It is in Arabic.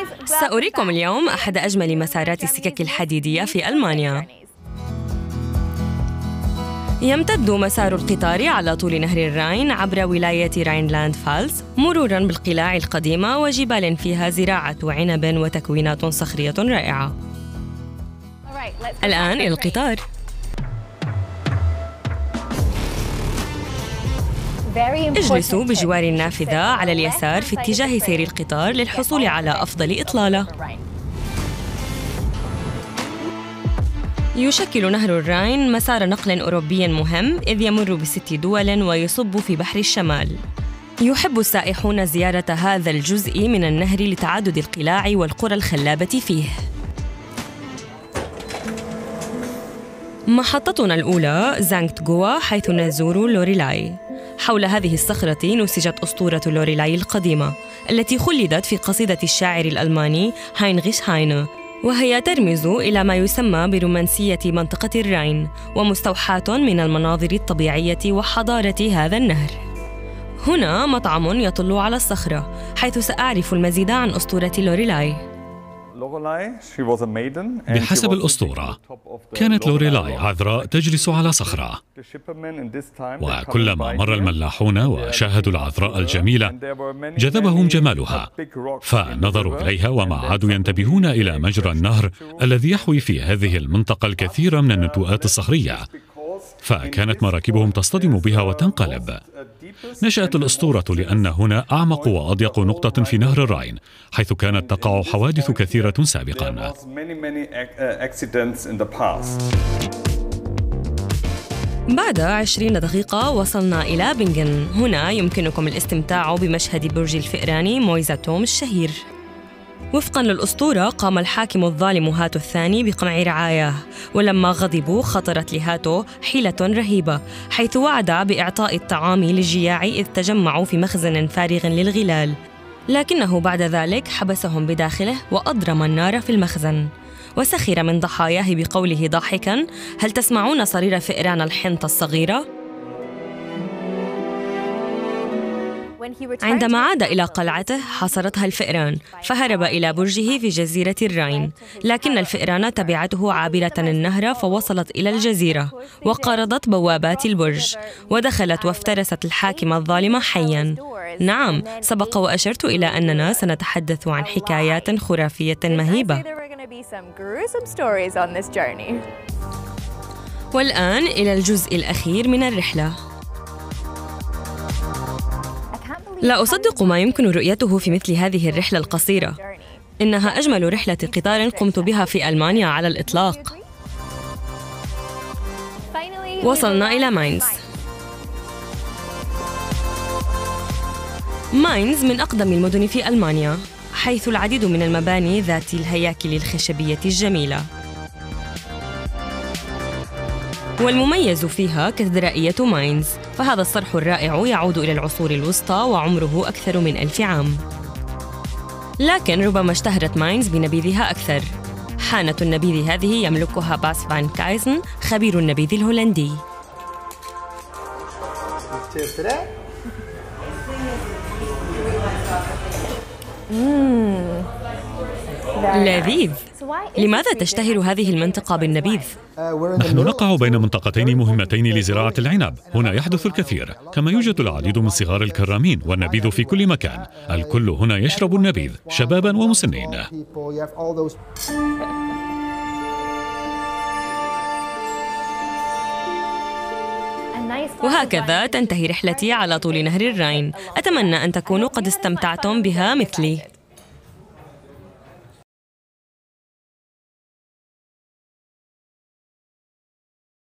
سأريكم اليوم أحد أجمل مسارات السكك الحديدية في ألمانيا. يمتد مسار القطار على طول نهر الراين عبر ولاية راينلاند فالز، مروراً بالقلاع القديمة وجبال فيها زراعة عنب وتكوينات صخرية رائعة. الآن إلى القطار. اجلسوا بجوار النافذة على اليسار في اتجاه سير القطار للحصول على أفضل إطلالة. يشكل نهر الراين مسار نقل أوروبي مهم، إذ يمر ب6 دول ويصب في بحر الشمال. يحب السائحون زيارة هذا الجزء من النهر لتعدد القلاع والقرى الخلابة فيه. محطتنا الأولى زانكت جوا، حيث نزور لوريلاي. حول هذه الصخرة نسجت أسطورة لوريلاي القديمة، التي خلدت في قصيدة الشاعر الألماني هاينريش هاينه، وهي ترمز إلى ما يسمى برومانسية منطقة الراين، ومستوحاة من المناظر الطبيعية وحضارة هذا النهر. هنا مطعم يطل على الصخرة، حيث سأعرف المزيد عن أسطورة لوريلاي. بحسب الأسطورة، كانت لوريلاي عذراء تجلس على صخرة، وكلما مر الملاحون وشاهدوا العذراء الجميلة جذبهم جمالها، فنظروا إليها وما عادوا ينتبهون إلى مجرى النهر الذي يحوي في هذه المنطقة الكثير من النتوءات الصخرية، فكانت مراكبهم تصطدم بها وتنقلب. نشأت الأسطورة لأن هنا أعمق وأضيق نقطة في نهر الراين، حيث كانت تقع حوادث كثيرة سابقاً. بعد 20 دقيقة وصلنا إلى بنغن. هنا يمكنكم الاستمتاع بمشهد برج الفئران مويزاتوم الشهير. وفقاً للأسطورة، قام الحاكم الظالم هاتو الثاني بقمع رعاياه، ولما غضبوا خطرت لهاتو حيلة رهيبة، حيث وعد بإعطاء الطعام للجياع إذ تجمعوا في مخزن فارغ للغلال، لكنه بعد ذلك حبسهم بداخله وأضرم النار في المخزن، وسخر من ضحاياه بقوله ضاحكاً: هل تسمعون صرير فئران الحنطة الصغيرة؟ عندما عاد إلى قلعته حاصرتها الفئران، فهرب إلى برجه في جزيرة الراين، لكن الفئران تبعته عابرة النهر فوصلت إلى الجزيرة وقرضت بوابات البرج، ودخلت وافترست الحاكم الظالم حياً. نعم، سبق وأشرت إلى أننا سنتحدث عن حكايات خرافية مهيبة. والآن إلى الجزء الأخير من الرحلة. لا أصدق ما يمكن رؤيته في مثل هذه الرحلة القصيرة. إنها أجمل رحلة قطار قمت بها في ألمانيا على الإطلاق. وصلنا إلى ماينز. ماينز من أقدم المدن في ألمانيا، حيث العديد من المباني ذات الهياكل الخشبية الجميلة. والمميز فيها كاتدرائية ماينز، فهذا الصرح الرائع يعود إلى العصور الوسطى وعمره أكثر من 1000 عام. لكن ربما اشتهرت ماينز بنبيذها أكثر. حانة النبيذ هذه يملكها باس فان كايزن، خبير النبيذ الهولندي. لذيذ. لماذا تشتهر هذه المنطقة بالنبيذ؟ نحن نقع بين منطقتين مهمتين لزراعة العنب. هنا يحدث الكثير، كما يوجد العديد من صغار الكرامين، والنبيذ في كل مكان. الكل هنا يشرب النبيذ، شبابا ومسنين. وهكذا تنتهي رحلتي على طول نهر الراين. أتمنى أن تكونوا قد استمتعتم بها مثلي.